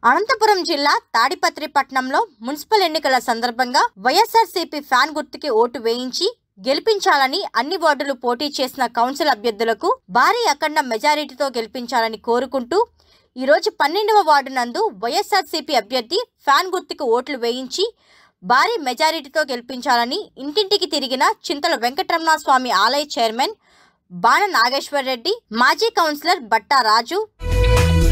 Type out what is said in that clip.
అనంతపురం జిల్లా తాడిపత్రి పట్టణంలో మున్సిపల్ ఎన్నికల సందర్భంగా వైఎస్ఆర్సీపీ ఫ్యాన్ గుర్తుకి ఓటు వేయించి గెలిపించాలని అన్ని వార్డులు పోటీ చేసిన కౌన్సిల్ అభ్యర్థులకు భారీ అఖండ మెజారిటీతో గెలిపించాలని కోరుకుంటూ ఈ రోజు 12వ వార్డు నందు వైఎస్ఆర్సీపీ అభ్యర్థి ఫ్యాన్ గుర్తుకి ఓట్లు వేయించి భారీ మెజారిటీతో గెలిపించాలని ఇంటింటికి తిరిగిన చింతల వెంకటరమణ స్వామి ఆలయ చైర్మన్ బాణ నాగేశ్వర్ రెడ్డి, మాజీ కౌన్సిలర్ బట్టా రాజు,